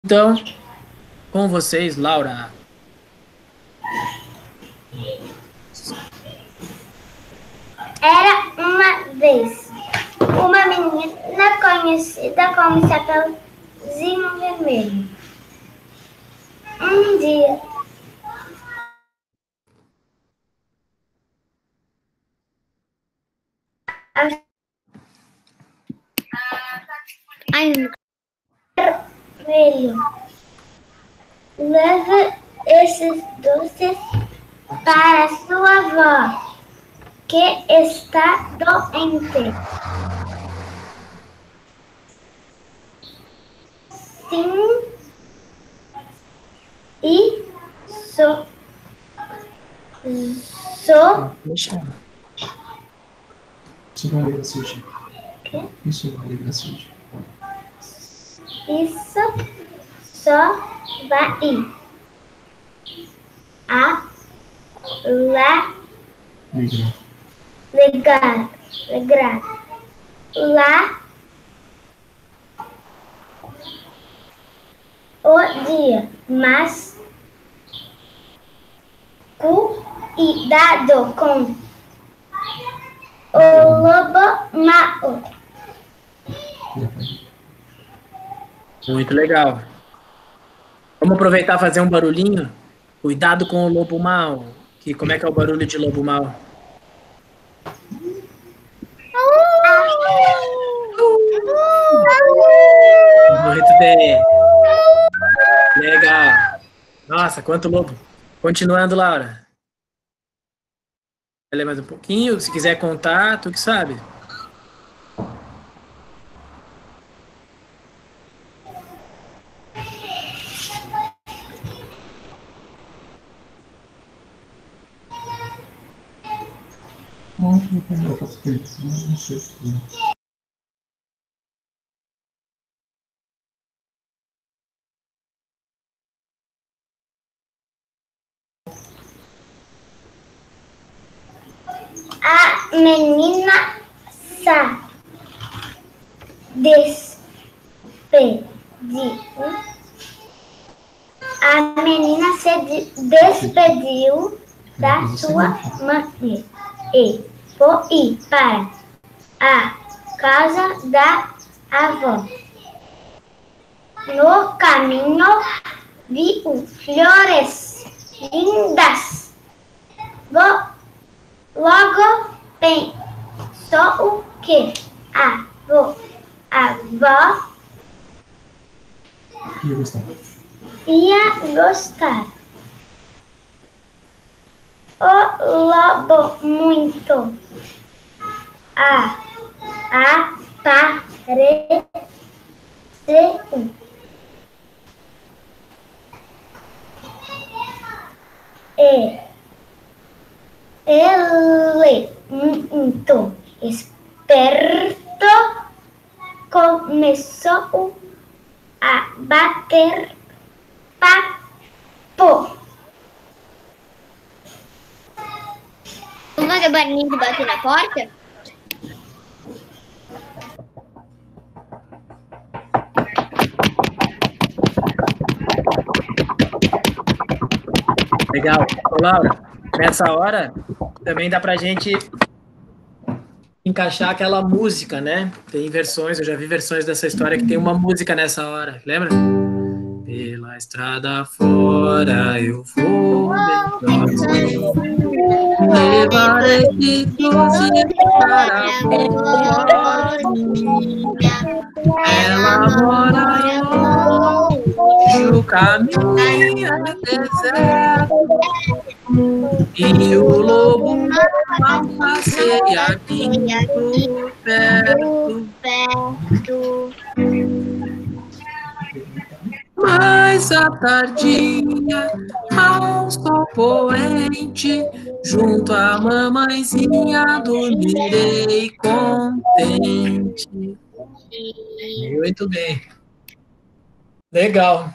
Então, com vocês, Laura. Era uma vez uma menina conhecida como Chapeuzinho Vermelho. Um dia, vermelho, leva esses doces para sua avó, que está doente. Sim, e só Deixa. Isso não liga suja. Isso não liga suja. isso só vai a alegrar lá o dia, mas cuidado com o lobo mau. Muito legal. Vamos aproveitar e fazer um barulhinho? Cuidado com o lobo mau. Como é que é o barulho de lobo mau? Muito bem. Legal. Nossa, quanto lobo. Continuando, Laura. Vai ler mais um pouquinho. Se quiser contar, tu que sabe. A menina despediu. A menina se despediu da sua mãe e foi para a casa da avó. No caminho viu flores lindas. Logo pensou que a avó ia gostar. O lobo muito apareceu. E ele, muito esperto, começou a bater papo. Vamos fazer barulhinho de bater na porta? Legal. Ô, Laura, nessa hora também dá pra gente encaixar aquela música, né? Tem versões, eu já vi versões dessa história que tem uma música nessa hora, lembra? Pela estrada fora eu vou, levarei de doce para a portinha. Ela mora longe, o caminho é deserto, e o lobo mau passeia aqui por perto. Mas à tardinha, ao sol poente, junto à mamãezinha, dormirei contente. Muito bem. Legal.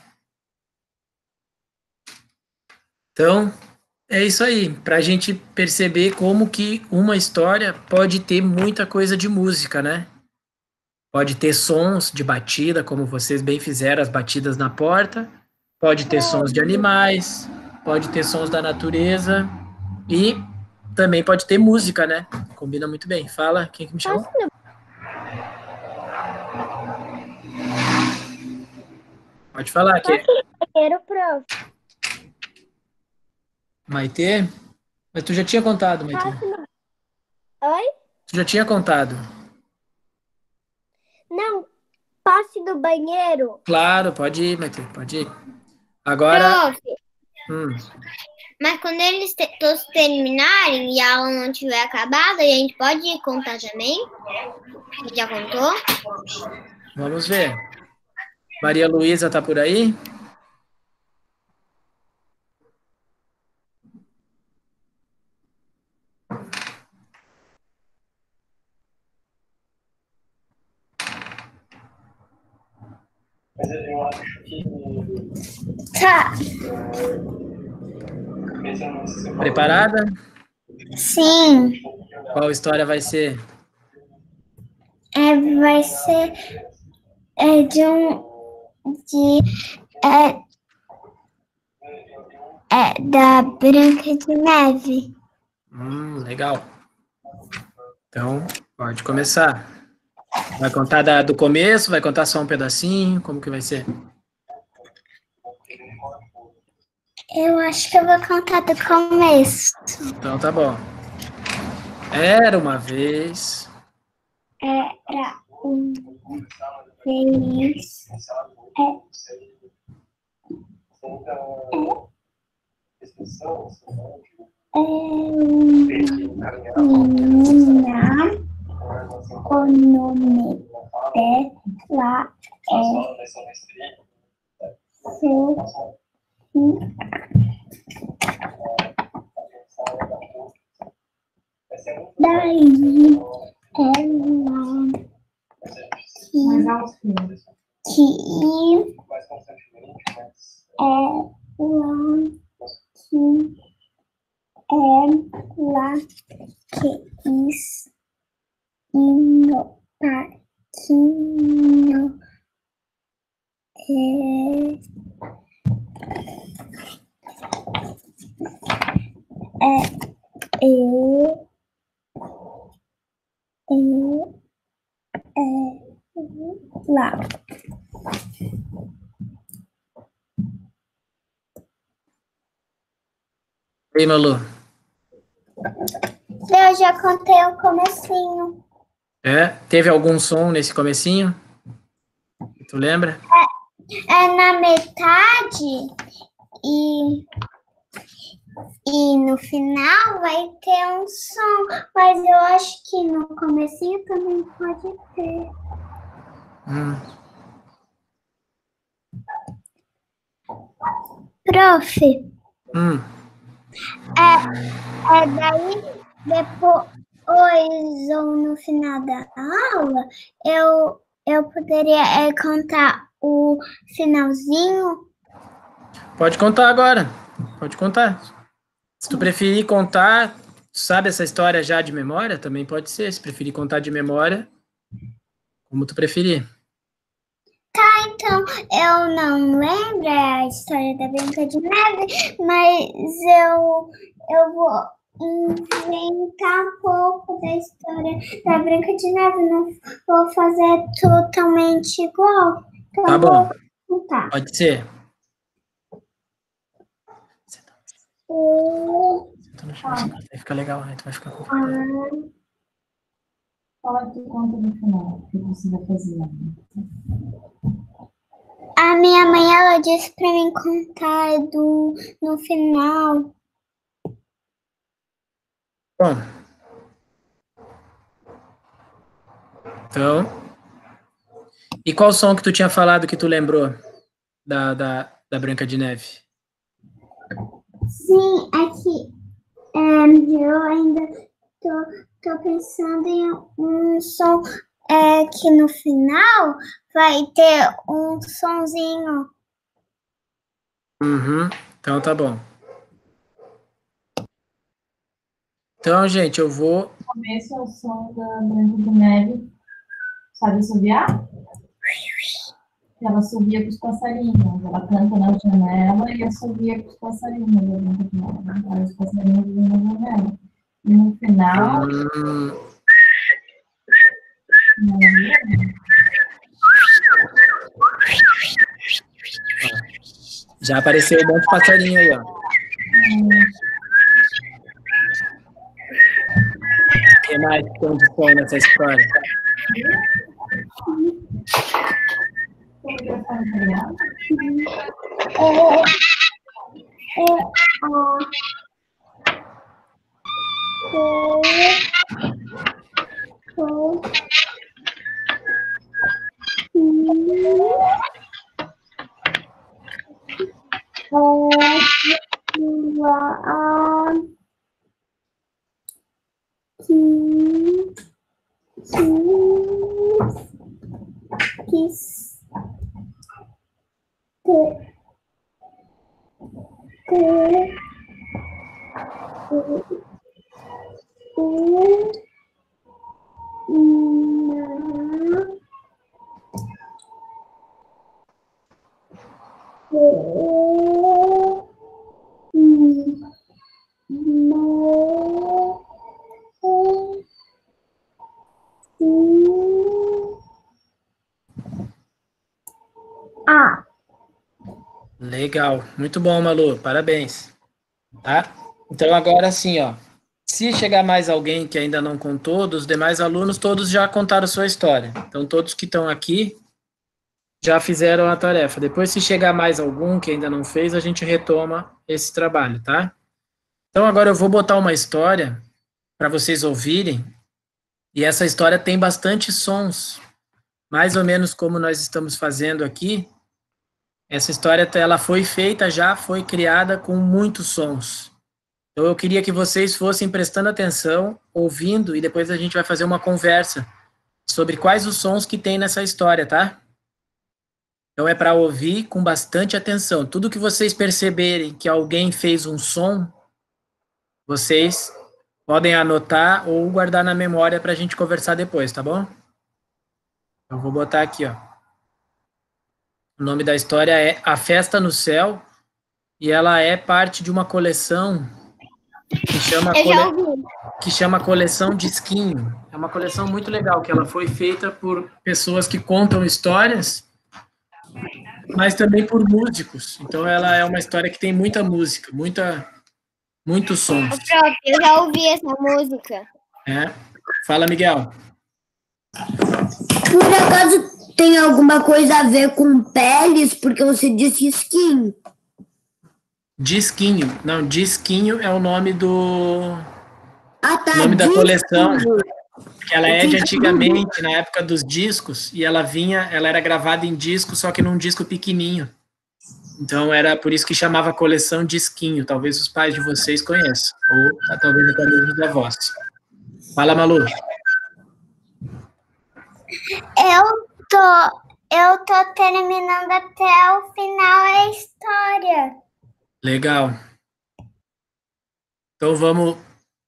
Então, é isso aí, para a gente perceber como que uma história pode ter muita coisa de música, né? Pode ter sons de batida, como vocês bem fizeram, as batidas na porta. Pode ter sons de animais, pode ter sons da natureza e também pode ter música, né? Combina muito bem. Fala, quem que me chamou? Posso ir Pode falar, que no banheiro, prof? Maitê? Mas tu já tinha contado, Maitê. Posso ir no... Oi? Tu já tinha contado. Não, posso ir no banheiro? Claro, pode ir, Maitê, pode ir. Agora, Prof, hum, mas quando eles todos terminarem e a aula não tiver acabado, a gente pode contar também? Você já contou? vamos ver. Maria Luísa tá por aí? Tá. Preparada? Sim. Qual história vai ser? Vai ser da Branca de Neve. Legal. Então, pode começar. Vai contar do começo? Vai contar só um pedacinho? Como que vai ser? Eu acho que eu vou contar do começo. Então tá bom. Era uma vez. Era um feliz. Menina, o nome dela daí ela quis ir no parquinho. Lá. E aí, Malu? Eu já contei o comecinho. Teve algum som nesse comecinho? Tu lembra? Na metade e no final vai ter um som, mas eu acho que no comecinho também pode ter. Prof, daí depois ou no final da aula eu poderia contar o finalzinho. Pode contar agora. Pode contar. Se tu preferir contar, sabe essa história já de memória? Também pode ser. Se preferir contar de memória, como tu preferir. Tá, então, eu não lembro a história da Branca de Neve, mas eu vou inventar um pouco da história da Branca de Neve. Não vou fazer totalmente igual. Então Tá bom. Vou contar. Pode ser. Vai ficar legal, né? Tu vai ficar confortável. Fala que conta no final, o que você vai fazer. A minha mãe, ela disse pra mim contar no final. Bom. Então. E qual som que tu tinha falado que tu lembrou da Branca de Neve? Sim, é que eu ainda tô pensando em um som que no final vai ter um sonzinho. Então tá bom. Então, gente, eu vou... No começo é o som da Branca de Neve Sabe assoviar? Ela assovia com os passarinhos. Ela canta na janela e assovia com os passarinhos. Aí os passarinhos vêm na janela. E no final... Já apareceu um monte de passarinho aí, ó. O que mais tem de som nessa história? Legal, muito bom, Malu, parabéns. Tá? Então agora sim, ó. Se chegar mais alguém que ainda não contou, dos demais alunos, todos já contaram sua história. Então todos que estão aqui já fizeram a tarefa. Depois, se chegar mais algum que ainda não fez, a gente retoma esse trabalho, tá? Então agora eu vou botar uma história para vocês ouvirem. E essa história tem bastante sons, mais ou menos como nós estamos fazendo aqui. Essa história, ela foi feita, já foi criada com muitos sons. Então, eu queria que vocês fossem prestando atenção, ouvindo, e depois a gente vai fazer uma conversa sobre quais os sons que tem nessa história, tá? Então, é para ouvir com bastante atenção. Tudo que vocês perceberem que alguém fez um som, vocês podem anotar ou guardar na memória para a gente conversar depois, tá bom? Eu vou botar aqui, ó. O nome da história é A Festa no Céu, e ela é parte de uma coleção que chama Coleção Disquinho. É uma coleção muito legal, que ela foi feita por pessoas que contam histórias, mas também por músicos. Então, ela é uma história que tem muita música, muitos sons. Eu já ouvi essa música. É. Fala, Miguel. Por acaso tem alguma coisa a ver com peles? Porque você disse esquinho. Disquinho. Não, Disquinho é o nome do... Ah, tá. nome da disco. coleção. Ela é de antigamente, na época dos discos, e ela era gravada em disco, só que num disco pequenininho. Então, era por isso que chamava coleção Disquinho. Talvez os pais de vocês conheçam, ou talvez até mesmo os avós. Fala, Malu. Eu tô terminando até o final a história. Legal. Então, vamos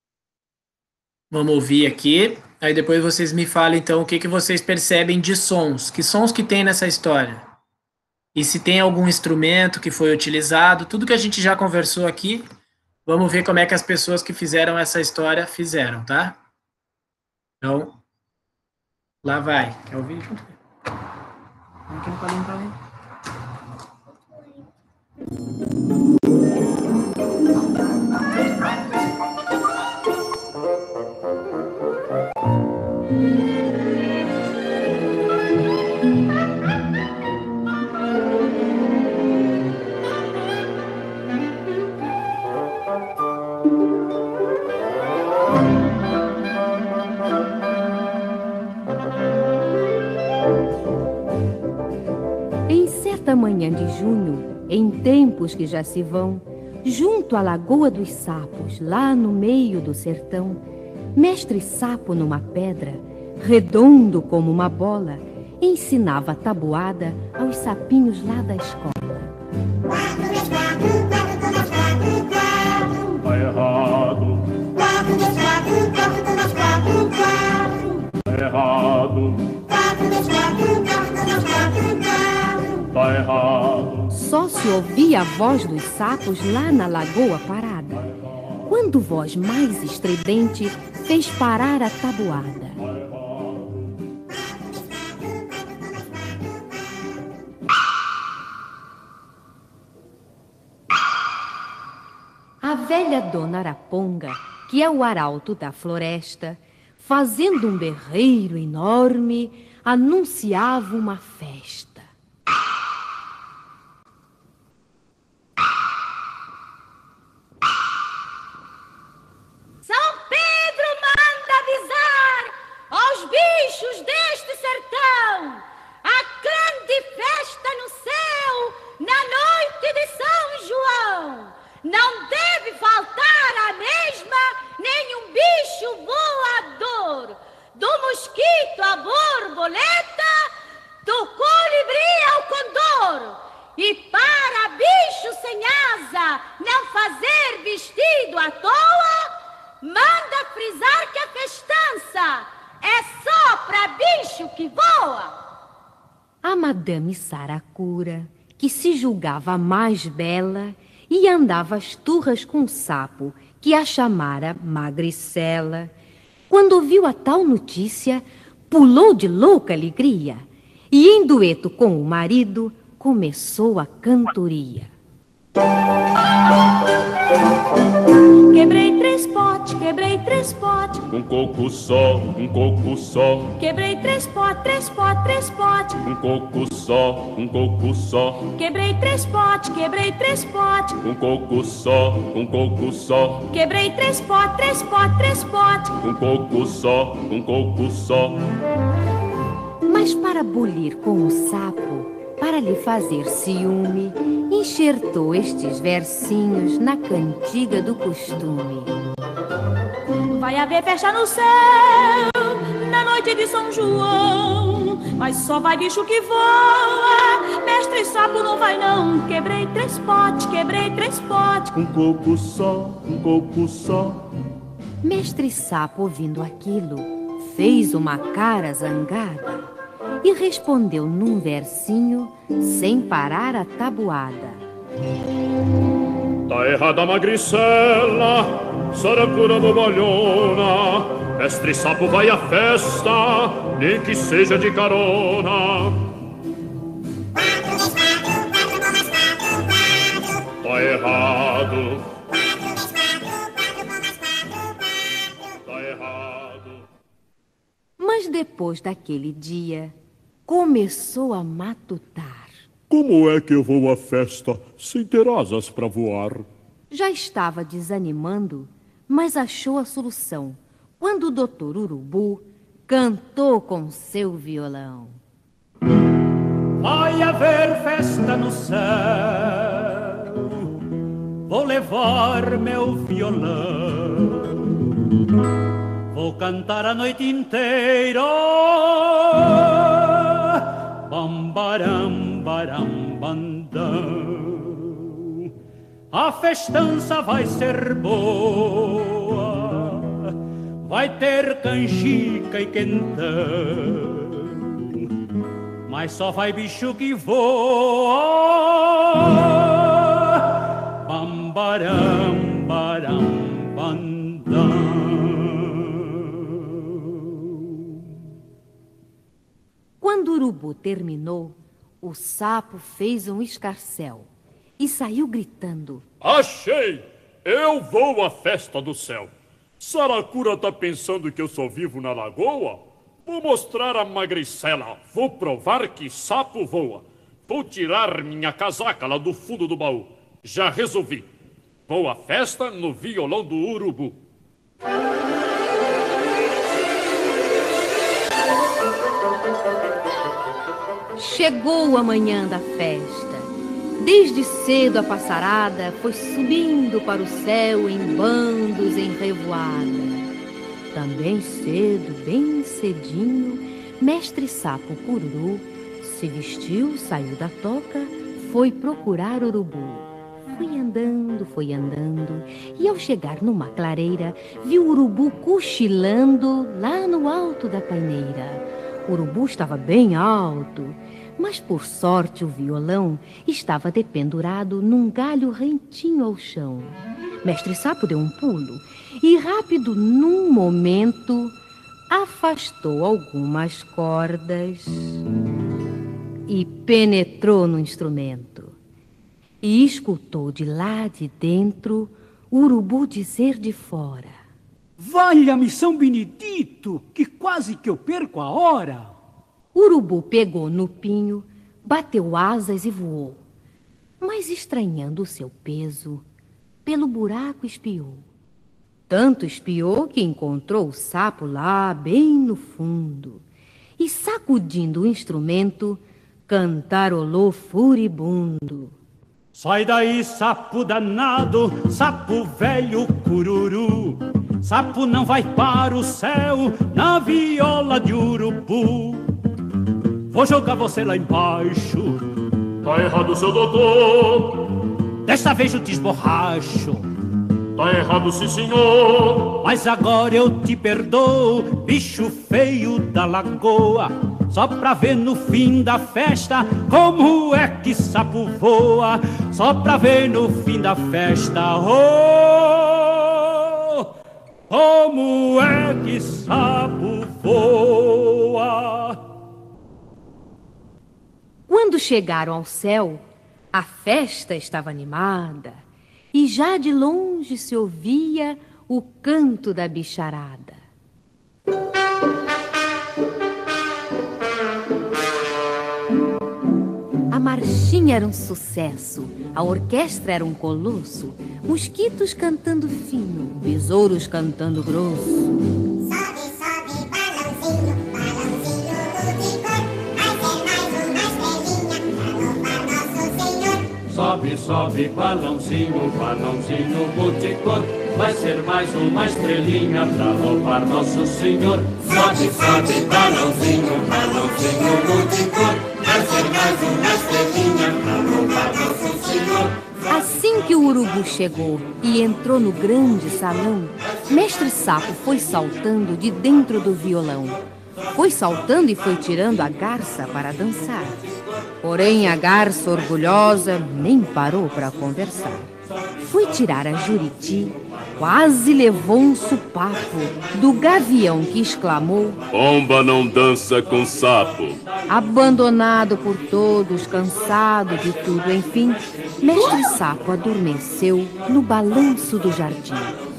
ouvir aqui. Aí depois vocês me falem, então, o que vocês percebem de sons. Que sons que tem nessa história? E se tem algum instrumento que foi utilizado. Tudo que a gente já conversou aqui, vamos ver como é que as pessoas que fizeram essa história fizeram, tá? Então, lá vai. Quer ouvir? Aqui no quadrinho pra mim. Certa manhã de junho, em tempos que já se vão, junto à Lagoa dos Sapos, lá no meio do sertão, mestre Sapo numa pedra, redondo como uma bola, ensinava a tabuada aos sapinhos lá da escola. Tá errado. Tá errado. ouvia a voz dos sapos lá na lagoa parada, quando voz mais estridente fez parar a tabuada. A velha dona Araponga, que é o arauto da floresta, fazendo um berreiro enorme, anunciava uma festa. São Pedro manda avisar aos bichos deste sertão a grande festa no céu na noite de São João. Não deve faltar à mesma nenhum bicho voador, do mosquito à borboleta, do colibri ao condor. E para bicho sem asa não fazer vestido à toa, manda frisar que a festança é só para bicho que voa. A Madame Saracura, que se julgava a mais bela, e andava às turras com um sapo que a chamara Magricela, quando ouviu a tal notícia, pulou de louca alegria e, em dueto com o marido, começou a cantoria. Quebrei três potes, quebrei três potes. Um coco só, um coco só. Quebrei três potes, três potes, três potes. Um coco só, um coco só. Quebrei três potes, quebrei três potes. Um coco só, um coco só. Quebrei três potes, três potes, três potes. Um coco só, um coco só. Mas para bulir com o sapo, para lhe fazer ciúme, enxertou estes versinhos na cantiga do costume. Vai haver festa no céu na noite de São João, mas só vai bicho que voa, mestre sapo não vai não. Quebrei três potes, quebrei três potes. Um coco só, um coco só. Mestre sapo, ouvindo aquilo, fez uma cara zangada e respondeu num versinho, sem parar a tabuada. Tá errada a Magricela, Saracura bobalhona. Mestre sapo vai à festa, nem que seja de carona. Tá errado. Tá errado. Mas depois daquele dia, começou a matutar. Como é que eu vou à festa sem ter asas para voar? Já estava desanimando, mas achou a solução quando o doutor Urubu cantou com seu violão. Vai haver festa no céu, vou levar meu violão, vou cantar a noite inteira. Bambaram, baram, bandão. A festança vai ser boa, vai ter canjica e quentão, mas só vai bicho que voa. Bambaram, baram, bandão. Quando o urubu terminou, o sapo fez um escarcéu e saiu gritando: Achei! Eu vou à festa do céu. Saracura tá pensando que eu só vivo na lagoa? Vou mostrar a Magricela. Vou provar que sapo voa. Vou tirar minha casaca lá do fundo do baú. Já resolvi. Vou à festa no violão do urubu. Chegou a manhã da festa. Desde cedo a passarada foi subindo para o céu em bandos, em revoada. Também cedo, bem cedinho, mestre sapo Cururu se vestiu, saiu da toca, foi procurar urubu. Foi andando, e ao chegar numa clareira, viu o urubu cochilando lá no alto da paineira. O urubu estava bem alto, Mas por sorte o violão estava dependurado num galho rentinho ao chão. Mestre Sapo deu um pulo e rápido, num momento, afastou algumas cordas e penetrou no instrumento. E escutou de lá de dentro o urubu dizer de fora: Valha-me São Benedito, que quase que eu perco a hora. O urubu pegou no pinho, bateu asas e voou. Mas estranhando o seu peso, pelo buraco espiou. Tanto espiou que encontrou o sapo lá bem no fundo. E sacudindo o instrumento, cantarolou furibundo: Sai daí, sapo danado, sapo velho cururu. Sapo não vai para o céu na viola de urubu. Vou jogar você lá embaixo. Tá errado, seu doutor. Desta vez eu te esborracho. Tá errado, sim, senhor. Mas agora eu te perdoo, bicho feio da lagoa. Só pra ver no fim da festa como é que sapo voa. Só pra ver no fim da festa, oh, como é que sapo voa. Quando chegaram ao céu, a festa estava animada e já de longe se ouvia o canto da bicharada. A marchinha era um sucesso, a orquestra era um colosso, mosquitos cantando fino, besouros cantando grosso. Sobe, sobe, balãozinho, balãozinho ludicor, vai ser mais uma estrelinha pra louvar nosso Senhor. Sobe, sobe, balãozinho, balãozinho multicor, vai ser mais uma estrelinha pra louvar nosso Senhor. Sobe, sobe, balãozinho, balãozinho multicor, vai ser mais uma estrelinha pra louvar nosso Senhor. Assim que o urubu chegou e entrou no grande salão, Mestre Sapo foi saltando de dentro do violão. Foi saltando e foi tirando a garça para dançar. Porém, a garça orgulhosa nem parou para conversar. Foi tirar a Juriti, quase levou um supapo do gavião que exclamou: Pomba não dança com sapo. Abandonado por todos, cansado de tudo, enfim, Mestre Sapo adormeceu no balanço do jardim.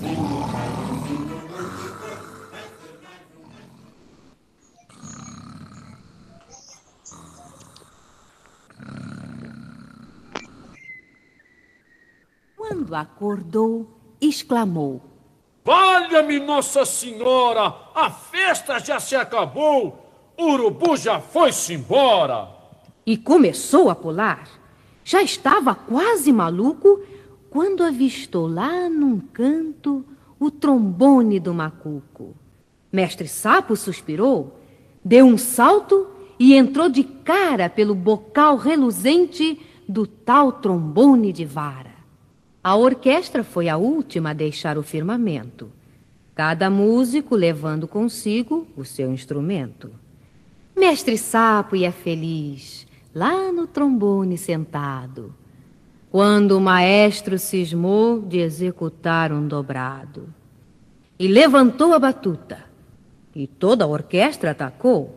Quando acordou, exclamou: Valha-me Nossa Senhora, a festa já se acabou, o urubu já foi-se embora. E começou a pular. Já estava quase maluco quando avistou lá num canto o trombone do macuco. Mestre Sapo suspirou, deu um salto e entrou de cara pelo bocal reluzente do tal trombone de vara. A orquestra foi a última a deixar o firmamento, cada músico levando consigo o seu instrumento. Mestre Sapo ia feliz, lá no trombone sentado, quando o maestro cismou de executar um dobrado. E levantou a batuta, e toda a orquestra atacou.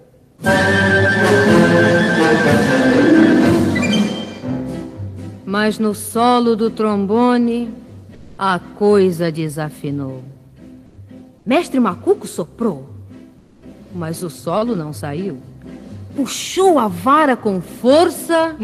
Mas no solo do trombone, a coisa desafinou. Mestre Macuco soprou, mas o solo não saiu. Puxou a vara com força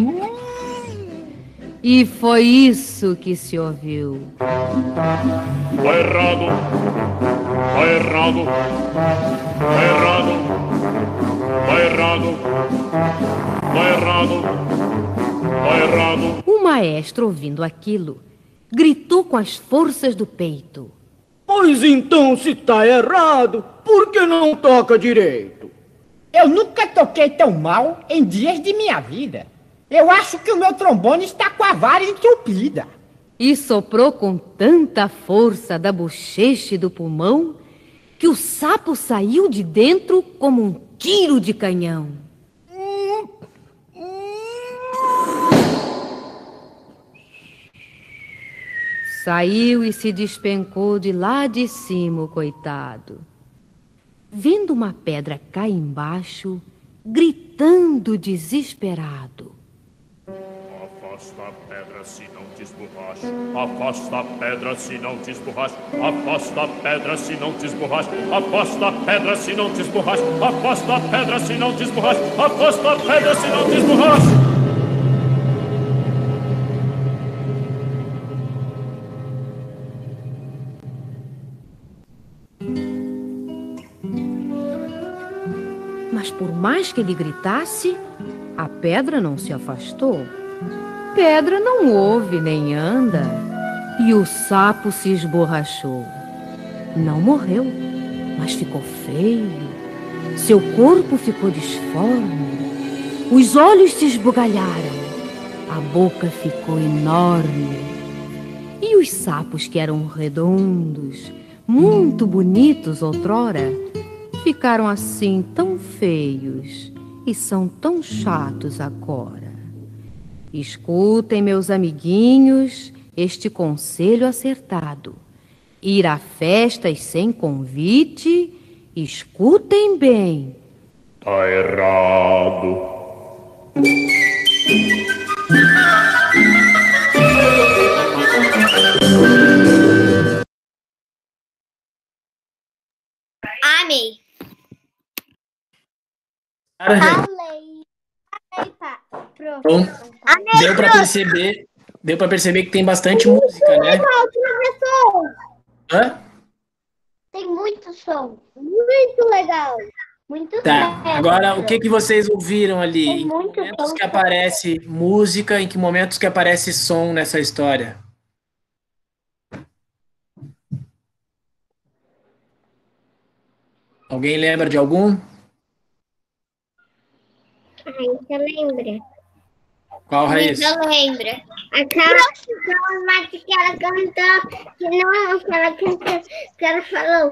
e foi isso que se ouviu. Tá errado, tá errado, tá errado, tá errado, tá errado, tá errado. O maestro, ouvindo aquilo, gritou com as forças do peito: Pois então, se tá errado, por que não toca direito? Eu nunca toquei tão mal em dias de minha vida. Eu acho que o meu trombone está com a vara entupida. E soprou com tanta força da bochecha e do pulmão que o sapo saiu de dentro como um tiro de canhão. Saiu e se despencou de lá de cima, o coitado. Vendo uma pedra cá embaixo, gritando desesperado. Afasta a pedra se não te esborracha. Afasta a pedra se não te esborracha. Afasta a pedra se não te esborracha. Afasta a pedra se não te esborracha. Afasta a pedra se não te esborracha. Afasta a pedra se não te esborracha. Mas por mais que ele gritasse, a pedra não se afastou. Pedra não ouve nem anda. E o sapo se esborrachou. Não morreu, mas ficou feio. Seu corpo ficou disforme. Os olhos se esbugalharam. A boca ficou enorme. E os sapos, que eram redondos, muito bonitos outrora, ficaram assim tão feios e são tão chatos agora. Escutem, meus amiguinhos, este conselho acertado. Ir a festas sem convite, escutem bem. Tá errado. Amei. Então, deu para perceber que tem bastante música, né? Hã? Tem muito som. Muito legal. Muito Tá. certo. Agora, o que vocês ouviram ali? Tem Em que muito momentos som. que aparece música, em que momentos que aparece som nessa história? Alguém lembra de algum? Você lembra? Qual, Raíssa? Não lembra. Aquela parte que ela cantou, que ela falou.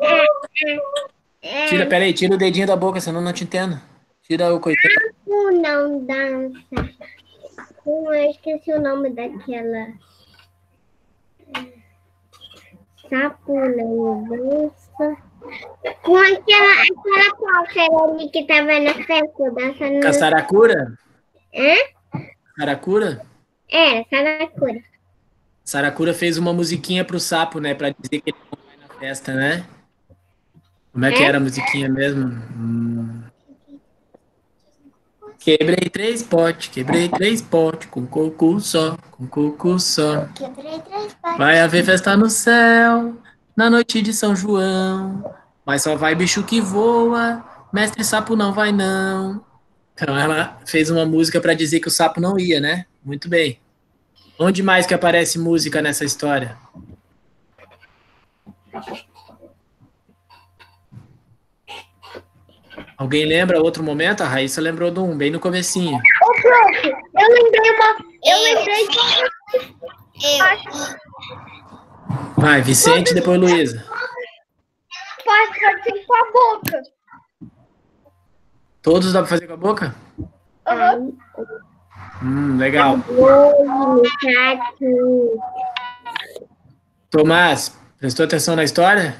Tira o dedinho da boca, senão não te entendo. Tira o coitado. Sapo não dança. Eu esqueci o nome daquela. Sapo não dança. Com aquela pássara ali que tava na festa dançando. Saracura? Hã? Saracura? Saracura. Saracura fez uma musiquinha pro sapo, né? Pra dizer que ele não vai na festa, né? Como é que era a musiquinha mesmo? Quebrei 3 potes, com coco só, Quebrei 3 potes. Vai haver festa no céu, na noite de São João, mas só vai bicho que voa, mestre sapo não vai não. Então ela fez uma música para dizer que o sapo não ia, né? Muito bem. Onde mais que aparece música nessa história? Alguém lembra outro momento? A Raíssa lembrou de um, bem no comecinho. Ô, prof, eu lembrei Vai, Vicente, depois Luísa. Pode fazer com a boca. Todos dá para fazer com a boca? Legal. Tomás, prestou atenção na história?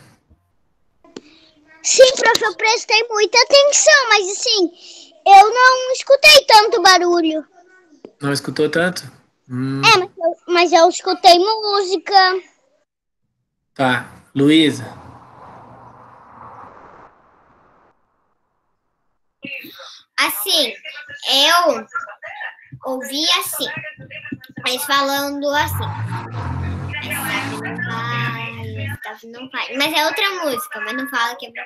Sim, prof, eu prestei muita atenção, mas assim, eu não escutei tanto barulho. Não escutou tanto? Mas eu escutei música. Tá. Luísa. Assim, eu ouvi assim, eles falando assim. Sapo não vai. Mas é outra música, mas não fala que é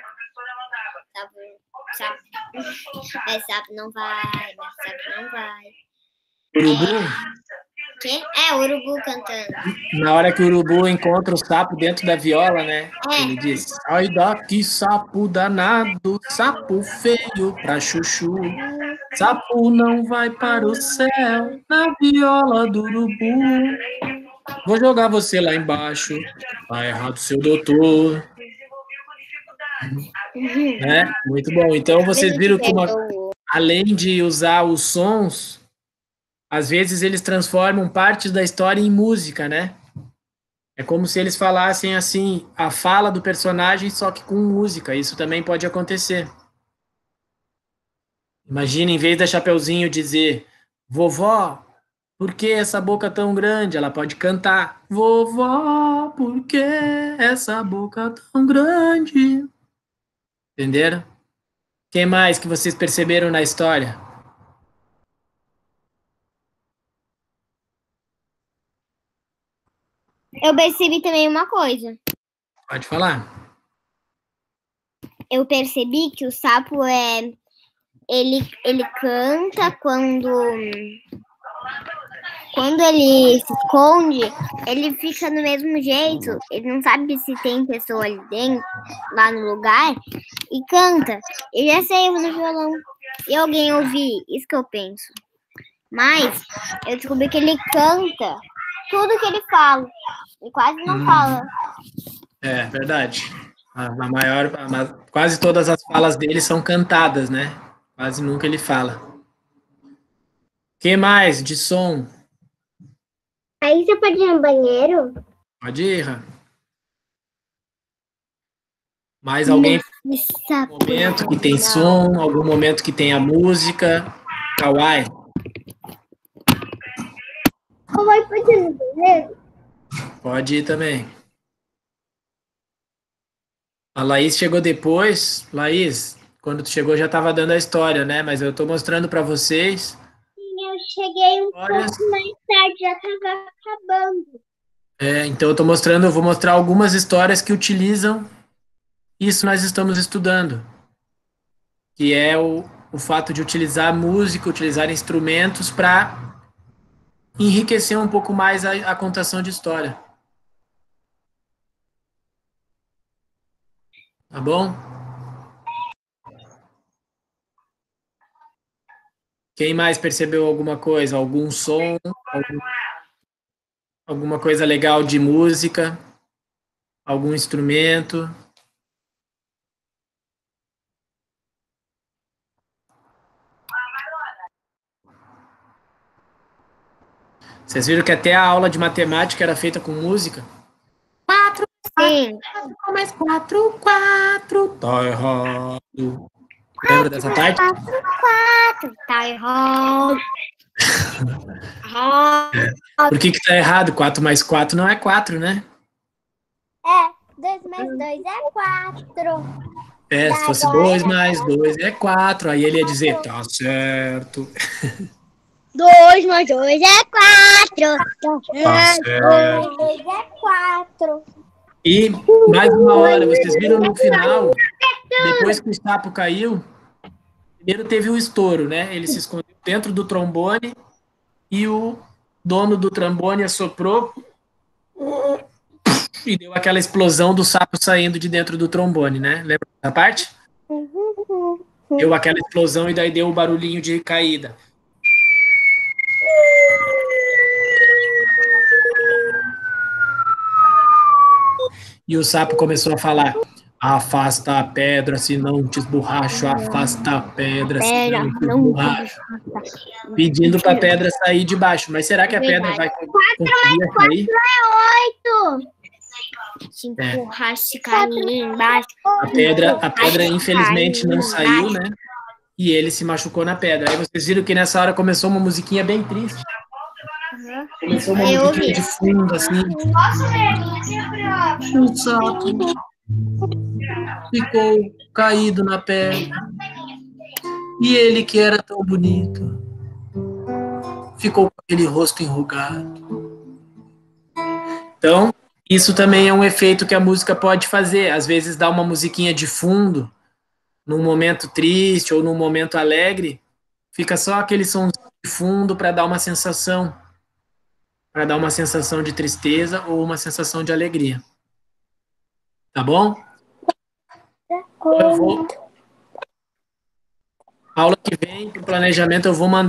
sapo. Mas sapo não vai, mas sapo não vai. Urubu? Quê? É, o urubu cantando. Na hora que o urubu encontra o sapo dentro da viola, né? Ele diz, sai daqui, sapo danado, sapo feio pra chuchu. Sapo não vai para o céu, na viola do urubu. Vou jogar você lá embaixo. Tá errado, seu doutor. Né? Muito bom. Então, vocês viram como, além de usar os sons, às vezes eles transformam partes da história em música, né? É como se eles falassem assim, a fala do personagem, só que com música. Isso também pode acontecer. Imagina, em vez da Chapeuzinho dizer, vovó, por que essa boca tão grande? Ela pode cantar, vovó, por que essa boca tão grande? Entenderam? Quem mais que vocês perceberam na história? Eu percebi também uma coisa. Pode falar. Eu percebi que o sapo ele canta quando ele se esconde, ele fica do mesmo jeito. Ele não sabe se tem pessoa ali dentro, lá no lugar, e canta. Eu já sei no violão. E alguém ouvir, isso que eu penso. Mas eu descobri que ele canta tudo que ele fala. Ele quase não fala. É, verdade. Quase todas as falas dele são cantadas, né? Quase nunca ele fala. Que mais de som? Aí você pode ir no banheiro? Pode ir, Ra. Mais alguém? Algum momento que tem som, algum momento que tem a música. Kawaii. Kawaii pode ir no banheiro? Pode ir também. A Laís chegou depois. Laís, quando tu chegou já estava dando a história, né? Mas eu estou mostrando para vocês. Sim, eu cheguei um pouco mais tarde, já estava acabando. Então eu vou mostrar algumas histórias que utilizam isso nós estamos estudando, que é o fato de utilizar música, utilizar instrumentos para enriquecer um pouco mais a contação de história. Tá bom? Quem mais percebeu alguma coisa? Algum som? Alguma coisa legal de música? Algum instrumento? Vocês viram que até a aula de matemática era feita com música? 4, Sim. 4 mais 4, 4. Tá errado. Lembra dessa parte? 4, tá errado. Por que tá errado? 4 mais 4 não é 4, né? 2 mais 2 é 4. Se fosse 2 mais 2 é 4. Aí ele ia dizer, tá certo. 2 mais 2 é 4. Tá certo. 2 é 4. E mais uma hora, vocês viram no final, depois que o sapo caiu, primeiro teve o estouro, né? Ele se escondeu dentro do trombone e o dono do trombone assoprou e deu aquela explosão do sapo saindo de dentro do trombone, né? Lembra dessa parte? Deu aquela explosão e daí deu o barulhinho de caída. E o sapo começou a falar, afasta a pedra, se não te esborracho, afasta a pedra, se não te esborracho. Pedindo para a pedra sair de baixo. Mas será que a pedra vai conseguir sair? 4 é 8. Se empurrasse, cair embaixo. A pedra infelizmente não saiu, né? E ele se machucou na pedra. Aí vocês viram que nessa hora começou uma musiquinha bem triste. Começou uma musiquinha de fundo, assim. O sapo ficou caído na pedra. E ele, que era tão bonito, ficou com aquele rosto enrugado. Então, isso também é um efeito que a música pode fazer. Às vezes dá uma musiquinha de fundo, num momento triste ou num momento alegre, fica só aquele som de fundo para dar uma sensação. Para dar uma sensação de tristeza ou uma sensação de alegria. Tá bom? Então eu vou... Aula que vem, pro planejamento, eu vou mandar